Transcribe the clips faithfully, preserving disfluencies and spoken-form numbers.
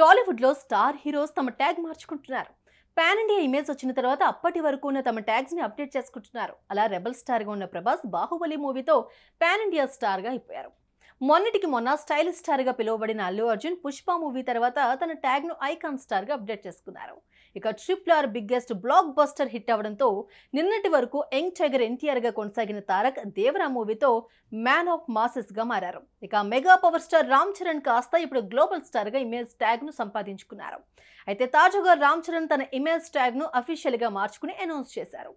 టాలీవుడ్ లో star heroes తమ tag మార్చుకుంటున్నారు. పాన్ ఇండియా ఇమేజ్ వచ్చిన తర్వాత అప్పటి వరకు ఉన్న తమ ట్యాగ్స్ ని అప్డేట్ చేసుకుంటున్నారు. అలా రెబల్ స్టార్ గా ఉన్న ప్రభాస్ బాహుబలి మూవీతో పాన్ ఇండియా స్టార్ గా అయిపోయారు. మొన్నటికి మొన్న స్టైలిష్ స్టార్ గా పిలువబడిన అల్లు అర్జున్ పుష్ప మూవీ తర్వాత తన ట్యాగ్ ను ఐకాన్ స్టార్ గా అప్డేట్ చేసుకున్నారు. ఇక triple R biggest blockbuster hit అవడంతో నిన్నటి వరకు యంగ్ టైగర్ ఎన్టీఆర్ గా కొనసాగిన తారక్ దేవరా మూవీతో మ్యాన్ ఆఫ్ మాసెస్ గా మారారు. ఇక mega power star Ram Charan కాస్త ఇప్పుడు గ్లోబల్ స్టార్ గా ఇమేజ్ ట్యాగ్ ను సంపాదించుకున్నారు. అయితే తాజాగా రామ్ చరణ్ తన ఇమేజ్ ట్యాగ్ ను అఫీషియల్ గా మార్చుకుని అనౌన్స్ చేశారు.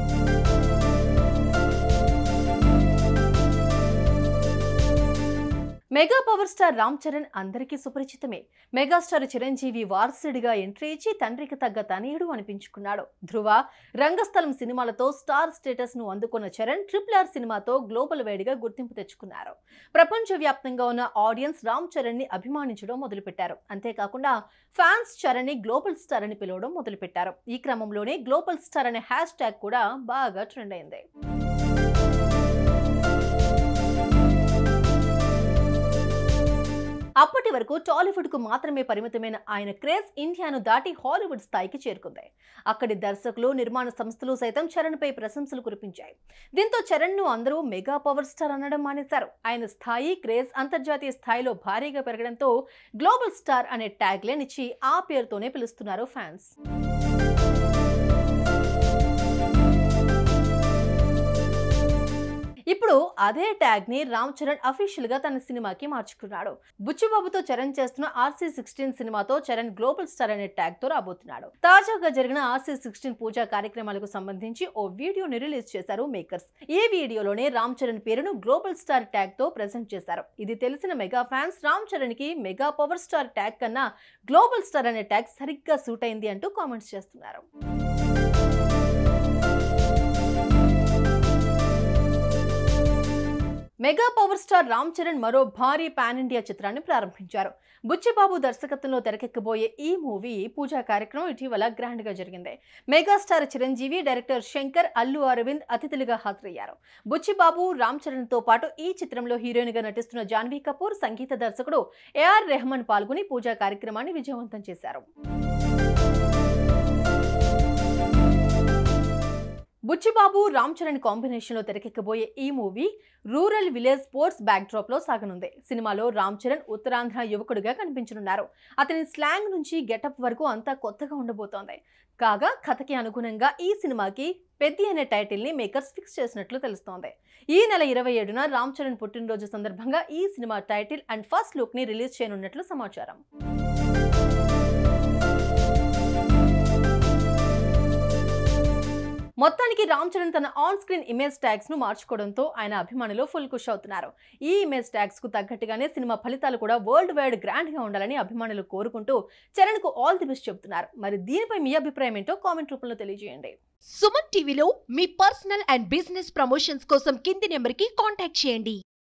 Mega power star Ram Charan అందరికీ సుపరిచితమే. మెగాస్టార్ చిరంజీవి వారసుడిగా ఎంట్రీ ఇచ్చి తండ్రికి తగ్గ తనయుడు అనిపించుకున్నాడు. ధృవ, రంగస్థలం సినిమాలతో స్టార్ స్టేటస్ ను అందుకున్న చరణ్ ట్రిపుల్ ఆర్ సినిమాతో గ్లోబల్ వైడ్ గా గుర్తింపు తెచ్చుకున్నారు. ప్రపంచ వ్యాప్తంగా ఉన్న ఆడియన్స్ రామ్ చరణ్ ని అభిమానించడం మొదలుపెట్టారు. అంతేకాకుండా ఫ్యాన్స్ చరణ్ ని గ్లోబల్ స్టార్ అని పిలవడం మొదలుపెట్టారు. ఈ క్రమంలోనే గ్లోబల్ స్టార్ అనే హ్యాష్ ట్యాగ్ కూడా బాగా ట్రెండ్ అయింది. అప్పటి వరకు టాలీవుడ్ కు మాత్రమే పరిమితమైన ఆయన క్రేజ్ ఇండియాను దాటి హాలీవుడ్ స్థాయికి చేరుకుంది. అక్కడి దర్శకులు, నిర్మాణ సంస్థలు సైతం చరణ్ పై ప్రశంసలు కురిపించాయి. దీంతో చరణ్ ను అందరూ మెగా పవర్ స్టార్ అనడం మానేశారు. ఆయన స్థాయి, క్రేజ్ అంతర్జాతీయ స్థాయిలో భారీగా పెరగడంతో గ్లోబల్ స్టార్ అనే ట్యాగ్ లైన్ ఇచ్చి ఆ పేరుతోనే పిలుస్తున్నారు ఫ్యాన్స్. ఇప్పుడు అదే ట్యాగ్ ని రామ్ చరణ్ అఫీషియల్ గా తన సినిమాకి మార్చుకున్నాడు. బుచ్చిబాబుతో చరణ్ చేస్తున్న ఆర్సీ సిక్స్టీన్ సినిమాతో చరణ్ గ్లోబల్ స్టార్ అనే ట్యాగ్ తో రాబోతున్నాడు. తాజాగా జరిగిన ఆర్సీ సిక్స్టీన్ పూజా కార్యక్రమాలకు సంబంధించి ఓ వీడియోని రిలీజ్ చేశారు మేకర్స్. ఈ వీడియోలోనే రామ్ చరణ్ పేరును గ్లోబల్ స్టార్ ట్యాగ్ తో ప్రెజెంట్ చేశారు. ఇది తెలిసిన మెగా ఫ్యాన్స్ రామ్ చరణ్ కి మెగా పవర్ స్టార్ ట్యాగ్ కన్నా గ్లోబల్ స్టార్ అనే ట్యాగ్ సరిగ్గా సూట్ అయింది అంటూ కామెంట్స్ చేస్తున్నారు. Mega power star Ram Charan మరో భారీ పాన్ ఇండియా చిత్రాన్ని ప్రారంభించారు. బుచ్చిబాబు దర్శకత్వంలో తెరకెక్కబోయే ఈ మూవీ పూజా కార్యక్రమం ఇటీవల గ్రాండ్ గా జరిగింది. మెగాస్టార్ చిరంజీవి, డైరెక్టర్ శంకర్, అల్లు అరవింద్ అతిథులుగా హాజరయ్యారు. బుచ్చిబాబు, రామ్ చరణ్ తో పాటు ఈ చిత్రంలో హీరోయిన్ గా నటిస్తున్న జాన్వీ కపూర్, సంగీత దర్శకుడు ఏఆర్ రెహమాన్ పాల్గొని పూజా కార్యక్రమాన్ని విజయవంతం చేశారు. బుచ్చిబాబు, రామ్ చరణ్ కాంబినేషన్ లో తెరకెక్కబోయే ఈ movie rural village sports backdrop లో సాగనుంది. సినిమాలో రామ్ చరణ్ ఉత్తరాంధ్ర యువకుడిగా కనిపించనున్నారు. అతని స్లాంగ్ నుంచి గెటప్ వరకు అంతా కొత్తగా ఉండబోతోంది. కాగా కథకి అనుగుణంగా ఈ సినిమాకి పెద్ది అనే టైటిల్ ని మేకర్స్ ఫిక్స్ చేసినట్లు తెలుస్తోంది. ఈ నెల ఇరవై ఏడున రామ్ చరణ్ పుట్టినరోజు సందర్భంగా ఈ సినిమా టైటిల్ అండ్ ఫస్ట్ లుక్ ని రిలీజ్ చేయనున్నట్లు సమాచారం. మొత్తానికి రామ్ చరణ్ తన ఆన్ స్క్రీన్ ఇమేజ్ ట్యాగ్స్ ను మార్చుకోవడంతో ఆయన అభిమానులు ఫుల్ ఖుష్ అవుతున్నారు. ఈ ఇమేజ్ ట్యాగ్స్ కు తగ్గట్టుగానే సినిమా ఫలితాలు కూడా వరల్డ్ వైడ్ గ్రాండ్ గా ఉండాలని అభిమానులు కోరుకుంటూ చరణ్ కు ఆల్ ది బెస్ట్ చెబుతున్నారు. మరి దీనిపై మీ అభిప్రాయం ఏంటో కామెంట్ రూపంలో తెలియజేయండి. సుమన్ టీవీలో మీ పర్సనల్ అండ్ బిజినెస్ ప్రమోషన్స్ కోసం కింది నెంబర్ కి కాంటాక్ట్ చేయండి.